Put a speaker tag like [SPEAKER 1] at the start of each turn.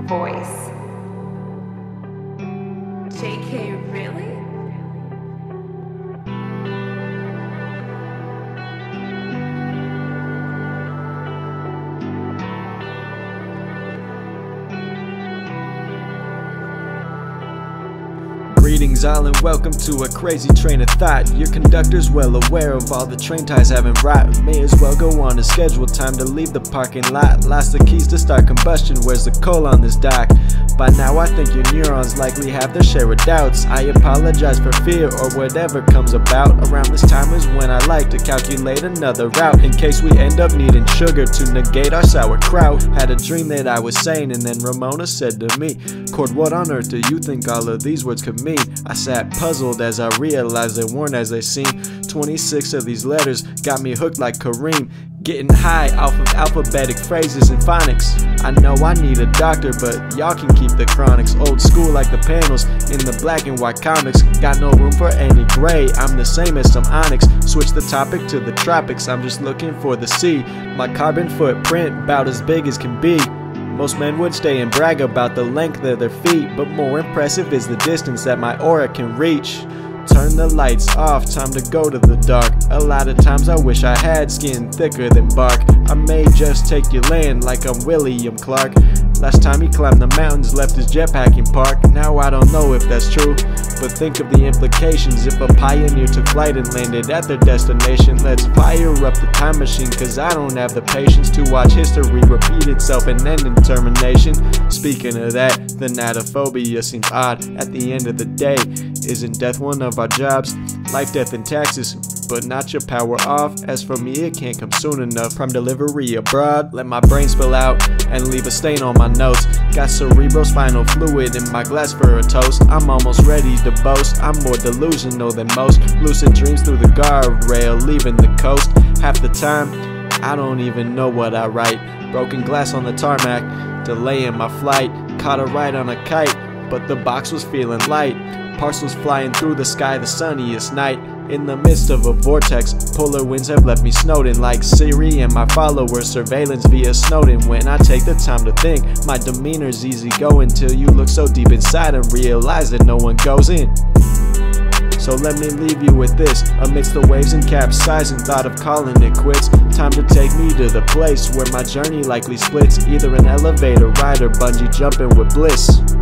[SPEAKER 1] voice. JK, really?
[SPEAKER 2] Greetings all and welcome to a crazy train of thought. Your conductor's well aware of all the train ties having rot. May as well go on a scheduled time to leave the parking lot. Lost the keys to start combustion, where's the coal on this dock? By now I think your neurons likely have their share of doubts. I apologize for fear or whatever comes about. Around this time is when I like to calculate another route, in case we end up needing sugar to negate our sauerkraut. Had a dream that I was sane, and then Ramona said to me, "Cord, what on earth do you think all of these words could mean?" I sat puzzled as I realized they weren't as they seemed. 26 of these letters got me hooked like Kareem, getting high off of alphabetic phrases and phonics. I know I need a doctor, but y'all can keep the chronics. Old school like the panels in the black and white comics. Got no room for any gray, I'm the same as some onyx. Switch the topic to the tropics, I'm just looking for the sea. My carbon footprint about as big as can be. Most men would stay and brag about the length of their feet, but more impressive is the distance that my aura can reach. Turn the lights off, time to go to the dark. A lot of times I wish I had skin thicker than bark. I may just take your land like I'm William Clark. Last time he climbed the mountains, left his jetpack in park. Now I don't know if that's true, but think of the implications if a pioneer took flight and landed at their destination. Let's fire up the time machine, cause I don't have the patience to watch history repeat itself and end in termination. Speaking of that, the natophobia seems odd. At the end of the day, isn't death one of our jobs? Life, death, and taxes, but not your power off. As for me, it can't come soon enough. Prime delivery abroad, let my brain spill out and leave a stain on my notes. Got cerebrospinal fluid in my glass for a toast. I'm almost ready to boast, I'm more delusional than most. Lucid dreams through the guardrail, leaving the coast. Half the time, I don't even know what I write. Broken glass on the tarmac, delaying my flight. Caught a ride on a kite, but the box was feeling light. Parcels flying through the sky the sunniest night. In the midst of a vortex, polar winds have left me snowed in like Siri and my followers. Surveillance via Snowden. When I take the time to think, my demeanor's easy going till you look so deep inside and realize that no one goes in. So let me leave you with this. Amidst the waves and capsizing, thought of calling it quits. Time to take me to the place where my journey likely splits. Either an elevator ride or bungee jumping with bliss.